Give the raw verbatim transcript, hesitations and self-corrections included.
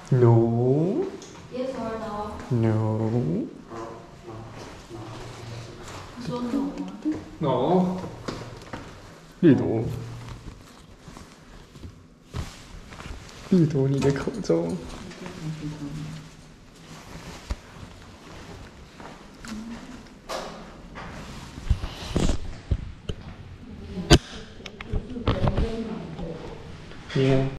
No. Yes or no? No. 你说 no 吗 No. 掠夺，掠夺你的口罩。你看。